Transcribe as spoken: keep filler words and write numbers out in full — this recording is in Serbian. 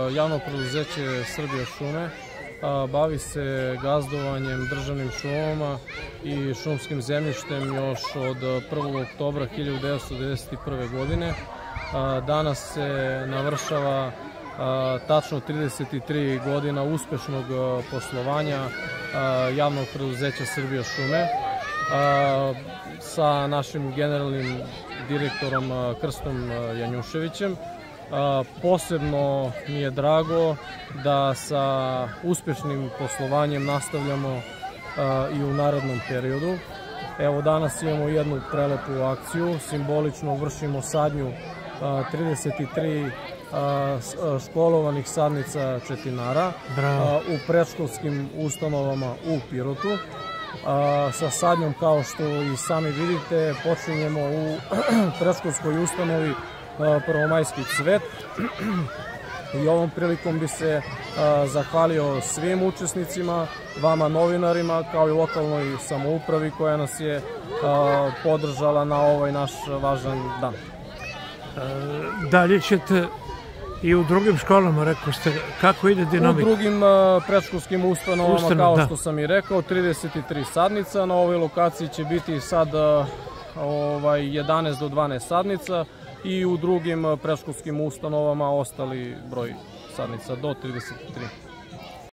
javno preduzeće Srbija šume bavi se gazdovanjem državnim šumama i šumskim zemljištem još od prvog oktobra hiljadu devetsto devedeset prve. godine. Danas se navršava tačno trideset tri godina uspešnog poslovanja javnog preduzeća Srbija šume sa našim generalnim direktorom Krstom Janjuševićem. Posebno mi je drago da sa uspešnim poslovanjem nastavljamo i u narednom periodu. Evo, danas imamo jednu prelepu akciju, simbolično vršimo sadnju trideset tri školovanih sadnica četinara u predškolskim ustanovama u Pirotu. Sa sadnjom, kao što i sami vidite, počinjemo u predškolskoj ustanovi Prvomajski cvet i ovom prilikom bi se zahvalio svim učesnicima, vama novinarima, kao i lokalnoj samoupravi koja nas je podržala na ovaj naš važan dan. Dalje ćete i u drugim školama, rekao ste, kako ide dinamika? U drugim predškolskim ustanovama, kao što sam i rekao, trideset tri sadnica. Na ovoj lokaciji će biti sad jedanaest do dvanaest sadnica i u drugim predškolskim ustanovama ostali broj sadnica do trideset tri.